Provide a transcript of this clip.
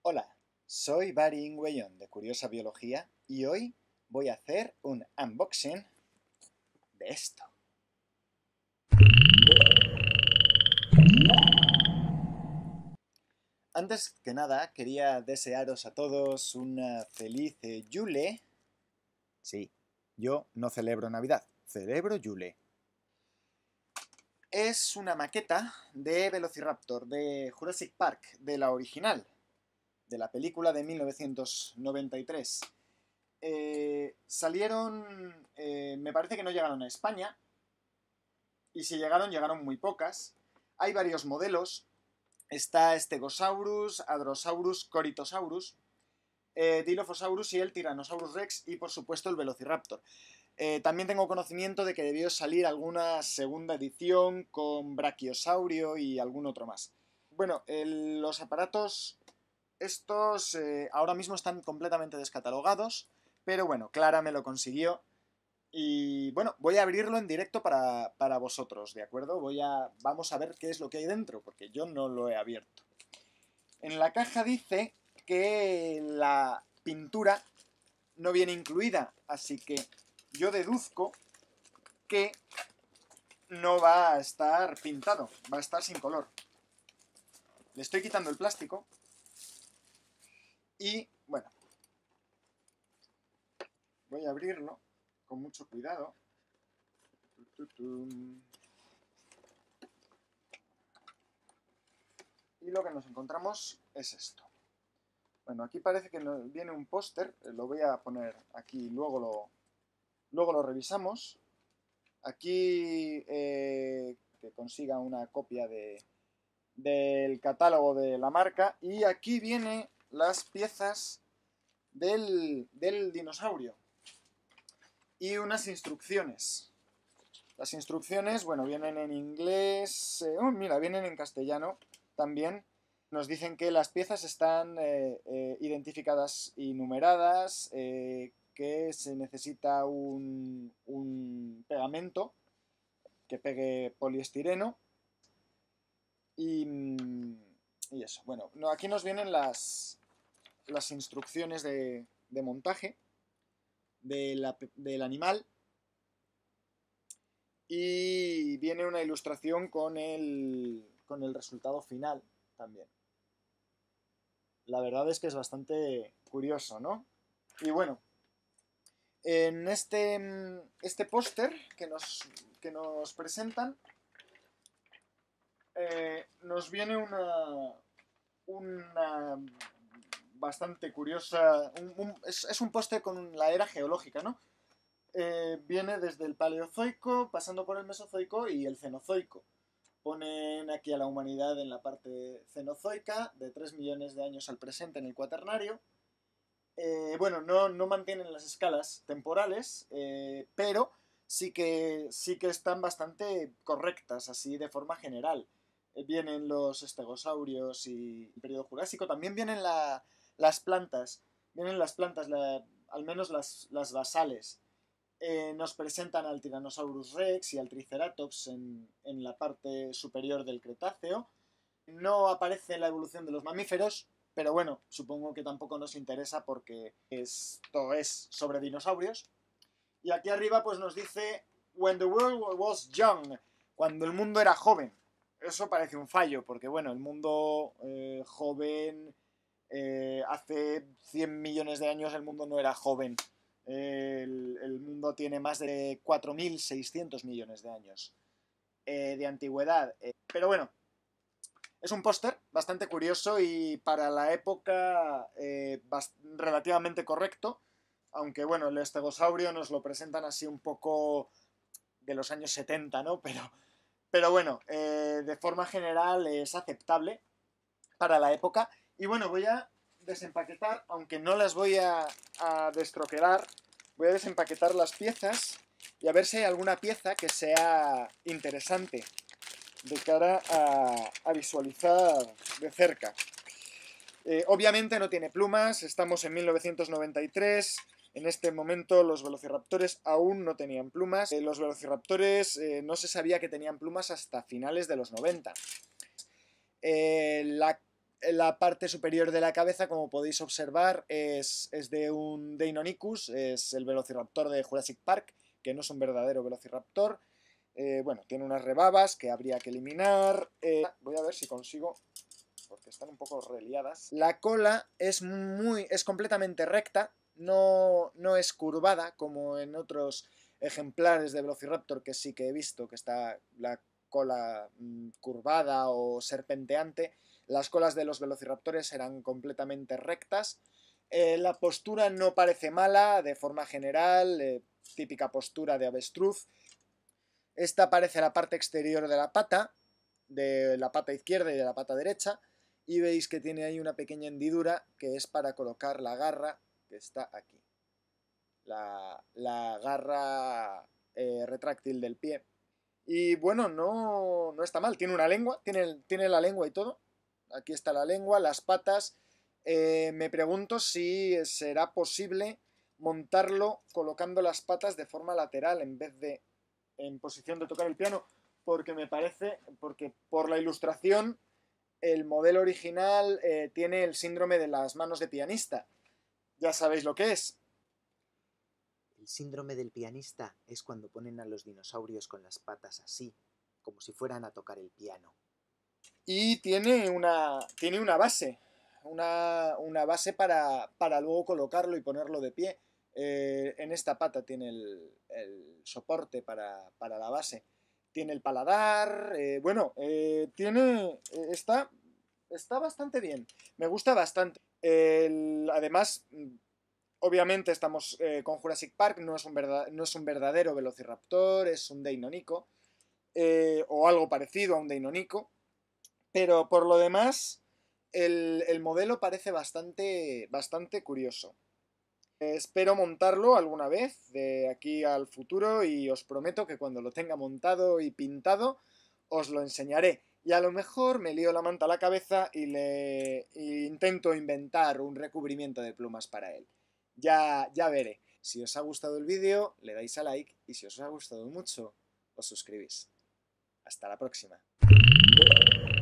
Hola, soy Bari Ingüellón de Curiosa Biología y hoy voy a hacer un unboxing de esto. Antes que nada, quería desearos a todos una feliz Yule. Sí, yo no celebro Navidad, celebro Yule. Es una maqueta de Velociraptor de Jurassic Park, de la original, de la película de 1993. Salieron, me parece que no llegaron a España, y si llegaron, llegaron muy pocas. Hay varios modelos. Está Stegosaurus, Hadrosaurus, Corythosaurus, Dilophosaurus y el Tyrannosaurus Rex y por supuesto el Velociraptor. También tengo conocimiento de que debió salir alguna segunda edición con Brachiosaurio y algún otro más. Bueno, los aparatos estos ahora mismo están completamente descatalogados, pero bueno, Clara me lo consiguió. Y bueno, voy a abrirlo en directo para vosotros, ¿de acuerdo? Vamos a ver qué es lo que hay dentro, porque yo no lo he abierto. En la caja dice que la pintura no viene incluida, así que yo deduzco que no va a estar pintado, va a estar sin color. Le estoy quitando el plástico y, bueno, voy a abrirlo con mucho cuidado. Y lo que nos encontramos es esto. Bueno, aquí parece que viene un póster, lo voy a poner aquí, luego lo revisamos. Aquí que consiga una copia del catálogo de la marca. Y aquí vienen las piezas del dinosaurio. Y unas instrucciones. Las instrucciones, bueno, vienen en inglés. Mira, vienen en castellano también. Nos dicen que las piezas están identificadas y numeradas, que se necesita un pegamento que pegue poliestireno y eso. Bueno, aquí nos vienen las instrucciones de montaje del animal y viene una ilustración con el resultado final también. La verdad es que es bastante curioso, ¿no? Y bueno, en este póster que nos presentan, nos viene una bastante curiosa. Es un póster con la era geológica, ¿no? Viene desde el Paleozoico, pasando por el Mesozoico y el Cenozoico. Ponen aquí a la humanidad en la parte cenozoica, de 3 millones de años al presente en el cuaternario. Bueno, no mantienen las escalas temporales, pero sí que están bastante correctas, así de forma general. Vienen los estegosaurios y el periodo jurásico. También vienen las plantas. Vienen las plantas, al menos las basales. Nos presentan al Tyrannosaurus Rex y al Triceratops en la parte superior del Cretáceo. No aparece la evolución de los mamíferos, pero bueno, supongo que tampoco nos interesa porque esto es sobre dinosaurios. Y aquí arriba pues nos dice When the world was young, cuando el mundo era joven. Eso parece un fallo, porque bueno, el mundo joven, hace 100 millones de años el mundo no era joven. El mundo tiene más de 4.600 millones de años de antigüedad. Pero bueno, es un póster bastante curioso y para la época relativamente correcto, aunque bueno, el estegosaurio nos lo presentan así un poco de los años 70, ¿no? Pero bueno, de forma general es aceptable para la época. Y bueno, voy a desempaquetar, aunque no las voy a destroquelar, voy a desempaquetar las piezas y a ver si hay alguna pieza que sea interesante de cara a visualizar de cerca. Obviamente no tiene plumas, estamos en 1993, en este momento los velociraptores aún no tenían plumas. Los velociraptores no se sabía que tenían plumas hasta finales de los 90. La La parte superior de la cabeza, como podéis observar, es de un Deinonychus, es el velociraptor de Jurassic Park, que no es un verdadero velociraptor. Bueno, tiene unas rebabas que habría que eliminar. Voy a ver si consigo, porque están un poco reliadas. La cola es completamente recta, no es curvada como en otros ejemplares de Velociraptor que sí que he visto, que está la cola curvada o serpenteante. Las colas de los velociraptores eran completamente rectas. La postura no parece mala, de forma general, típica postura de avestruz. Esta parece la parte exterior de la pata izquierda y de la pata derecha, y veis que tiene ahí una pequeña hendidura que es para colocar la garra que está aquí. La garra retráctil del pie. Y bueno, no está mal. Tiene una lengua, tiene la lengua y todo. Aquí está la lengua, las patas. Me pregunto si será posible montarlo colocando las patas de forma lateral en vez de en posición de tocar el piano, porque por la ilustración, el modelo original tiene el síndrome de las manos de pianista. Ya sabéis lo que es. El síndrome del pianista es cuando ponen a los dinosaurios con las patas así, como si fueran a tocar el piano. Y tiene una base, una base para luego colocarlo y ponerlo de pie. En esta pata tiene el soporte para la base. Tiene el paladar, está bastante bien. Me gusta bastante. Además, obviamente estamos con Jurassic Park, no es un verdadero velociraptor, es un Deinonycho, o algo parecido a un Deinonycho. Pero por lo demás, el modelo parece bastante curioso. Espero montarlo alguna vez de aquí al futuro y os prometo que cuando lo tenga montado y pintado os lo enseñaré. Y a lo mejor me lío la manta a la cabeza y intento inventar un recubrimiento de plumas para él. Ya veré. Si os ha gustado el vídeo, le dais a like, y si os ha gustado mucho, os suscribís. Hasta la próxima.